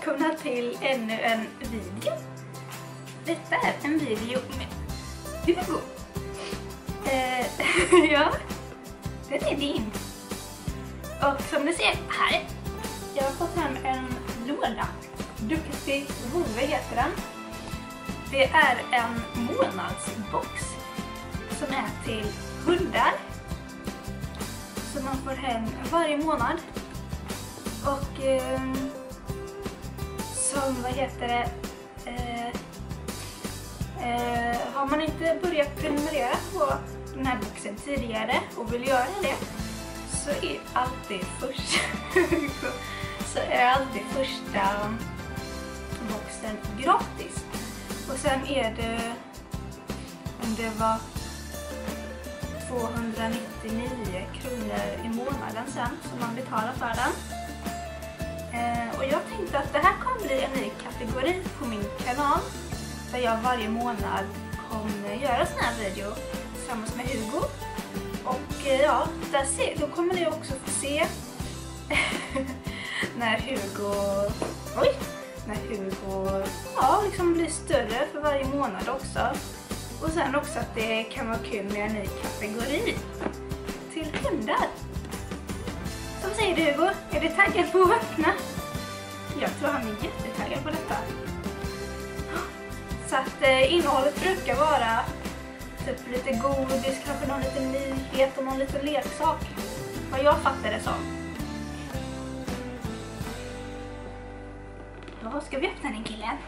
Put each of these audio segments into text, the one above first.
välkomna till ännu en video. Detta är en video med Hugo. Ja, den är din. Och som ni ser här, jag har fått hem en låda. Duktig Vove heter den. Det är en månadsbox som är till hundar. Som man får hem varje månad. Och som, vad heter det, har man inte börjat prenumerera på den här boxen tidigare och vill göra det, så är alltid första boxen gratis. Och sen är det, om det var 299 kronor i månaden sen som man betalar för den. Och jag tänkte att det här kommer bli en ny kategori på min kanal, där jag varje månad kommer göra sån här video tillsammans med Hugo. Och ja, då kommer ni också få se när Hugo liksom blir större för varje månad också. Och sen också att det kan vara kul med en ny kategori till hundar. Som säger du, Hugo, är du taggad på att öppna? Jag tror han är jättetaggad på detta. Så att innehållet brukar vara typ lite godis, kanske någon liten nyhet och någon liten leksak. Vad jag fattar det som. Då ska vi öppna den, killen.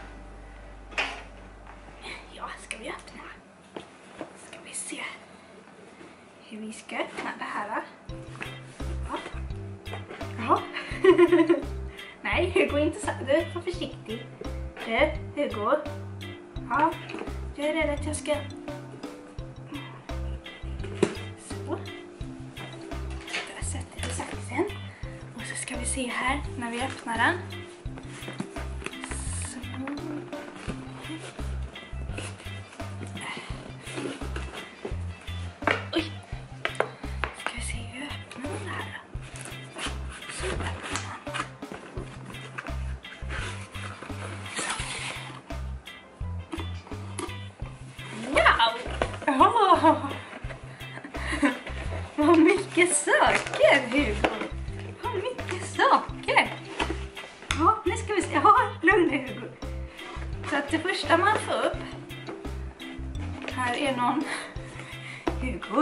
Ja, ska vi öppna. Ska vi se hur vi ska öppna det här. Ja. Ja. Nej, Hugo, inte så. Du är för försiktig. Du, Hugo. Ja, jag är rädd att jag ska... Så. Där sätter vi saxen. Och så ska vi se här när vi öppnar den. Så. Oj. Ska vi se hur jag öppnar den här. Så öppnar den. Vad mycket saker, Hugo. Vad mycket saker. Ja, nu ska vi se. Ja, lugn, Hugo. Så att det första man får upp. Här är någon. Hugo.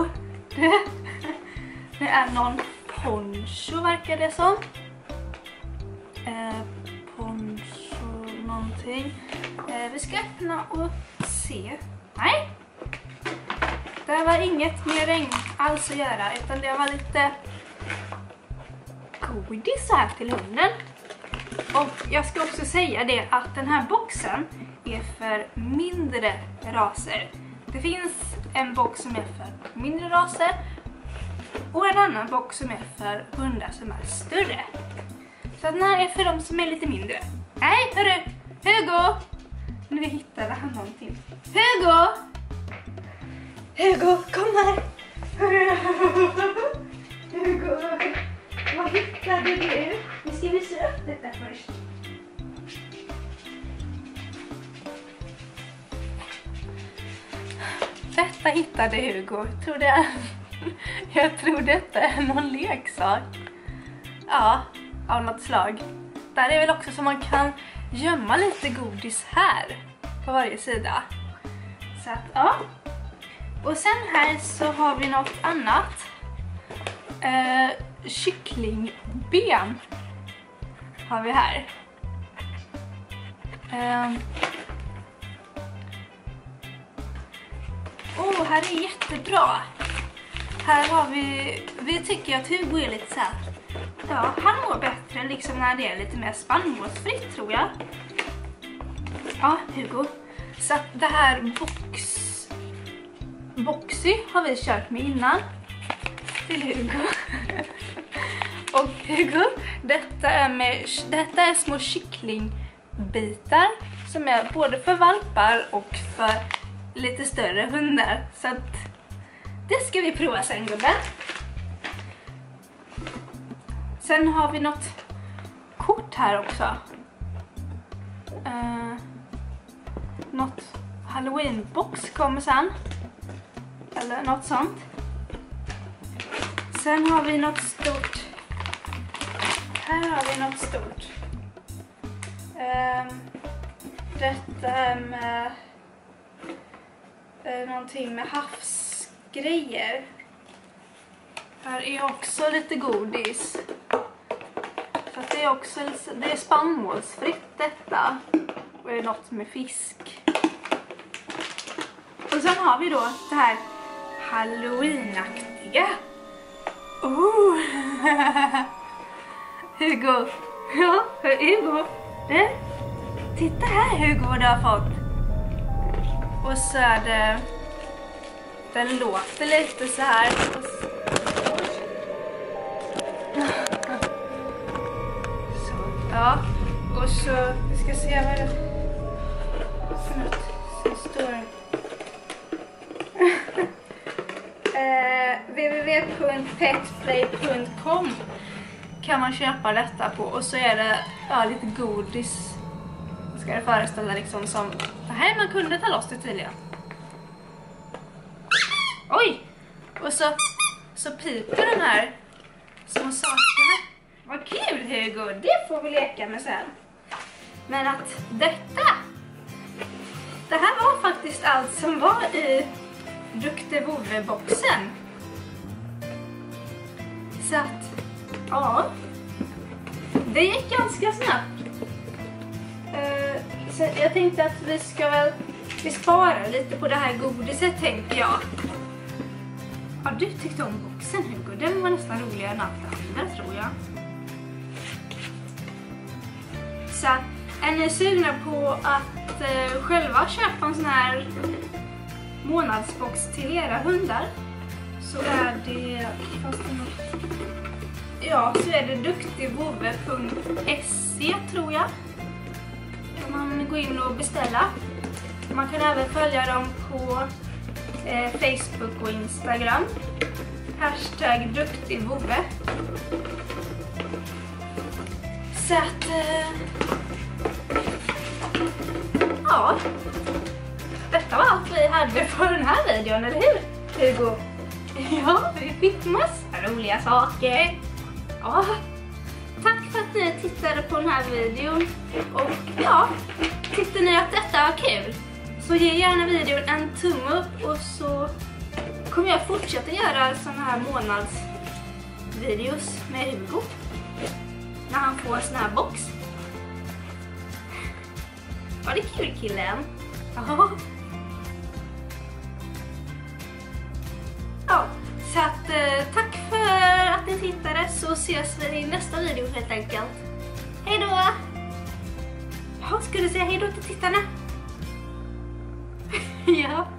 Det är någon poncho, verkar det som. Poncho någonting. Vi ska öppna och se. Nej. Det var inget med regn alls att göra, utan det var lite godis här till hunden. Och jag ska också säga det att den här boxen är för mindre raser. Det finns en box som är för mindre raser och en annan box som är för hundar som är större. Så den här är för de som är lite mindre. Nej, hörru! Hugo! Nu hittade han någonting. Hugo! Hugo, kom här! Hugo, vad hittade du? Vi ska visa upp detta först. Detta hittade Hugo. Jag tror detta är någon leksak. Ja, av något slag. Där är väl också så man kan gömma lite godis här på varje sida. Så att, ja. Och sen här så har vi något annat. Kycklingben har vi här. Här är jättebra. Här har vi tycker att Hugo är lite så här. Ja, han mår bättre liksom när det är lite mer spannmålsfritt, tror jag. Ja, Hugo. Så att det här Boxy har vi kört med innan till Hugo. Och Hugo, detta är små kycklingbitar som är både för valpar och för lite större hundar. Så att det ska vi prova sen, gubben. Sen har vi något kort här också. något Halloween-box kommer sen. Eller något sånt. Sen har vi något stort. Här har vi något stort. Detta är med någonting med havsgrejer. Här är också lite godis. Så att det är också det är spannmålsfritt detta. Och det är något med fisk. Och sen har vi då det här Halloweenaktiga. Hugo. Ja, Hugo. Titta här Hugo, vad du har fått. Och så är det... Den låter lite så här. Så, ja. Och så, vi ska se vad det... Så står www.petplay.com kan man köpa detta på. Och så är det lite godis. Ska det föreställa liksom som... Det här man kunde ta loss det tydligen. Oj! Och så piper den här små sakerna. Vad kul Hugo, det får vi leka med sen. Men att detta... Det här var faktiskt allt som var i Duktig Vovve-boxen. Så att, ja. Det gick ganska snabbt. Så jag tänkte att vi sparar lite på det här godiset, tänkte jag. Ja, du tyckte om boxen Hugo. Den var nästan roligare än allt andra, tror jag. Så är ni sugna på att själva köpa en sån här månadsbox till era hundar, så är det... så är det duktigvovve.se, tror jag. Kan man gå in och beställa. Man kan även följa dem på Facebook och Instagram. #duktigvovve. Så att... ja. Detta var allt vi hade för den här videon, eller hur Hugo? Ja, vi fick massa roliga saker. Ja, tack för att ni tittade på den här videon. Och ja, tyckte ni att detta var kul, så ge gärna videon en tumme upp. Och så kommer jag fortsätta göra såna här månadsvideos med Hugo när han får en sån här box. Var det kul, killen? Ja. Ja, så att tack för att ni tittade, så ses vi i nästa video helt enkelt. Hej då! Ja, ska du säga hej då till tittarna? Ja.